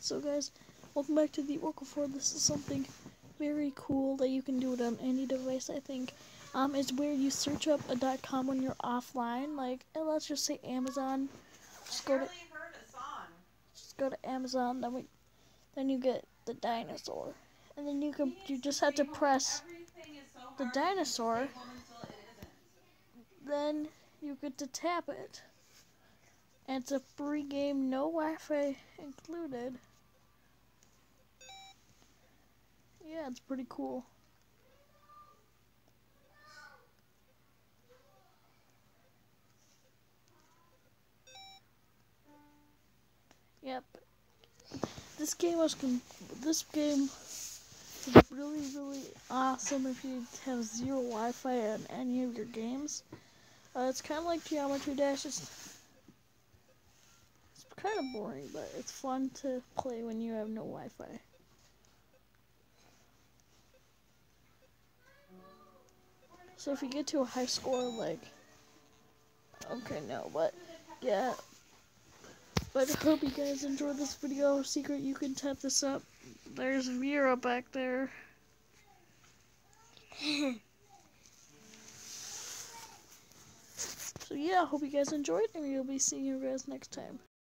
So guys, welcome back to the Oracle 4. This is something very cool that you can do it on any device, I think. It's where you search up a .com when you're offline, like, and let's just say Amazon. Just go to Amazon, then you get the dinosaur. And then you just have to press the dinosaur. Then you get to tap it. And it's a free game, no Wi-Fi included. Yeah, it's pretty cool. Yep. This game is really awesome if you have zero Wi-Fi on any of your games. It's kind of like Geometry Dash. It's kind of boring, but it's fun to play when you have no Wi-Fi. So if you get to a high score, like, okay, no, but yeah. But I hope you guys enjoyed this video. Secret, you can tap this up. There's Vera back there. So yeah, I hope you guys enjoyed, and we'll be seeing you guys next time.